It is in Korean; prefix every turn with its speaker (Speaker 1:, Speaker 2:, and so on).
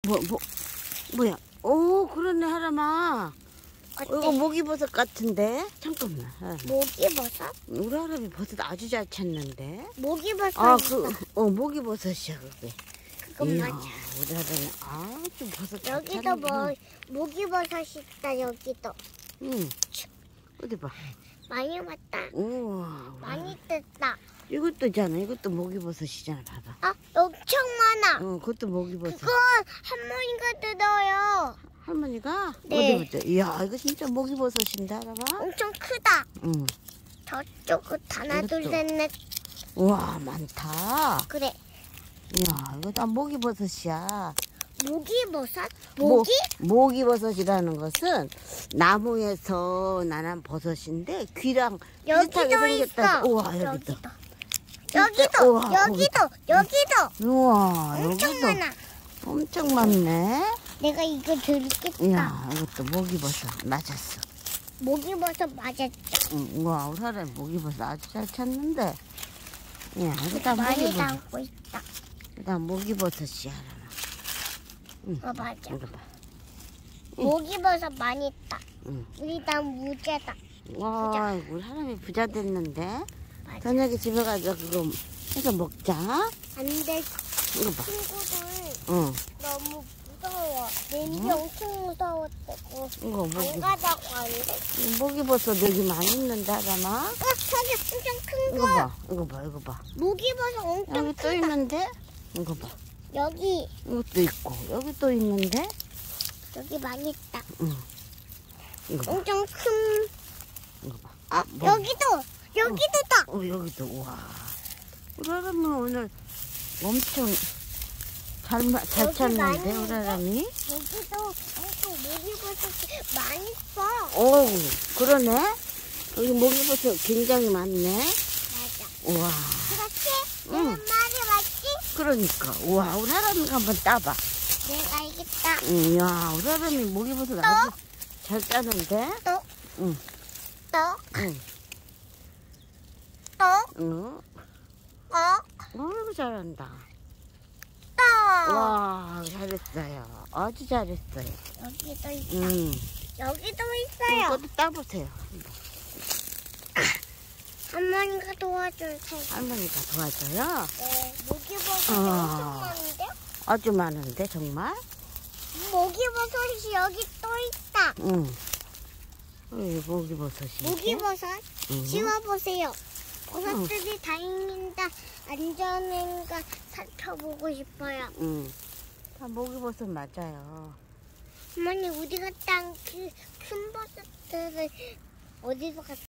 Speaker 1: 뭐야? 오, 그러네, 하람아. 이거 모기버섯 같은데? 잠깐만.
Speaker 2: 모기버섯?
Speaker 1: 우리 할아버지 버섯 아주 잘 찾는데?
Speaker 2: 모기버섯.
Speaker 1: 모기버섯이야, 그게.
Speaker 2: 그건 맞아.
Speaker 1: 우리 할아버지 아주 버섯 잘
Speaker 2: 여기도
Speaker 1: 찾는구나.
Speaker 2: 모기버섯 있다, 여기도.
Speaker 1: 응. 어디 봐.
Speaker 2: 많이 왔다.
Speaker 1: 우와.
Speaker 2: 많이 뜯다.
Speaker 1: 이것도 있잖아. 이것도 모기버섯이잖아. 봐봐.
Speaker 2: 엄청 많아.
Speaker 1: 그것도 모기버섯.
Speaker 2: 그건 할머니가 뜯어요.
Speaker 1: 할머니가?
Speaker 2: 네.
Speaker 1: 어디부터? 이야, 이거 진짜 모기버섯인데, 할아봐?
Speaker 2: 엄청 크다.
Speaker 1: 응.
Speaker 2: 저쪽은 하나, 둘, 셋, 넷.
Speaker 1: 우와, 많다.
Speaker 2: 그래.
Speaker 1: 이야, 이거 다 모기버섯이야.
Speaker 2: 모기버섯?
Speaker 1: 모기버섯이라는 것은 나무에서 나는 버섯인데 귀랑
Speaker 2: 여기도
Speaker 1: 비슷하게 생겼다.
Speaker 2: 있어.
Speaker 1: 우와, 여기도.
Speaker 2: 여기도.
Speaker 1: 우와,
Speaker 2: 엄청
Speaker 1: 여기도.
Speaker 2: 많아.
Speaker 1: 엄청 많네.
Speaker 2: 내가 이거 들겠다.
Speaker 1: 이야, 이것도 모기버섯 맞았어.
Speaker 2: 모기버섯 맞았죠.
Speaker 1: 우와, 우리 사람이 모기버섯 아주 잘 찾는데. 이야, 이거 다
Speaker 2: 많이
Speaker 1: 모기버섯.
Speaker 2: 담고 있다.
Speaker 1: 다 모기버섯이야.
Speaker 2: 맞아.
Speaker 1: 이거 봐.
Speaker 2: 모기버섯 많이 있다.
Speaker 1: 응.
Speaker 2: 우리 다 무죄다.
Speaker 1: 와, 우리 사람이 부자 됐는데.
Speaker 2: 맞아.
Speaker 1: 저녁에 집에 가서 그거 해서 먹자.
Speaker 2: 안 돼.
Speaker 1: 이거 봐.
Speaker 2: 친구들
Speaker 1: 응.
Speaker 2: 너무 무서워. 냄새 엄청 무서웠다고.
Speaker 1: 이거
Speaker 2: 안 가자고 안 돼.
Speaker 1: 모기버섯 여기 많이 있는데, 하잖아.
Speaker 2: 저기 엄청 큰
Speaker 1: 이거
Speaker 2: 거.
Speaker 1: 봐. 이거 봐. 이거 봐.
Speaker 2: 모기버섯 엄청
Speaker 1: 여기 또
Speaker 2: 크다.
Speaker 1: 있는데? 이거 봐.
Speaker 2: 여기
Speaker 1: 이것도 있고. 여기 또 있는데?
Speaker 2: 여기 많이 있다.
Speaker 1: 응. 이거 봐.
Speaker 2: 엄청 큰.
Speaker 1: 이거 봐.
Speaker 2: 여기도 다.
Speaker 1: 여기도. 우와. 우리 사람은 오늘 엄청 잘
Speaker 2: 여기
Speaker 1: 찾는데,
Speaker 2: 많이
Speaker 1: 우리 사람이.
Speaker 2: 여기도 엄청 모기버섯이 많이 있어.
Speaker 1: 어우, 그러네. 여기 모기버섯 굉장히 많네.
Speaker 2: 맞아.
Speaker 1: 우와.
Speaker 2: 그렇지?
Speaker 1: 응.
Speaker 2: 내 말이 맞지?
Speaker 1: 그러니까. 우와, 우리 할아버지가 한번 따봐.
Speaker 2: 내가 알겠다.
Speaker 1: 이야, 우리 할아버지 모기버섯 아주 잘 따는데?
Speaker 2: 또?
Speaker 1: 응.
Speaker 2: 또?
Speaker 1: 응.
Speaker 2: 또?
Speaker 1: 응. 어이구, 잘한다.
Speaker 2: 또?
Speaker 1: 와, 잘했어요. 아주 잘했어요.
Speaker 2: 여기도 있다.
Speaker 1: 응.
Speaker 2: 여기도 있어요.
Speaker 1: 이것도 따보세요.
Speaker 2: 할머니가 도와주세요.
Speaker 1: 할머니가 도와줘요.
Speaker 2: 네, 모기버섯이
Speaker 1: 어.
Speaker 2: 엄청 많은데?
Speaker 1: 아주 많은데, 정말?
Speaker 2: 모기버섯이 여기 또 있다.
Speaker 1: 응. 여기 모기버섯이.
Speaker 2: 모기버섯
Speaker 1: 응.
Speaker 2: 지워보세요. 버섯들이 다행인가 안전한가 살펴보고 싶어요.
Speaker 1: 응. 다 모기버섯 맞아요.
Speaker 2: 어머니 우리가 딴 그 큰 버섯들을 어디서 갔어?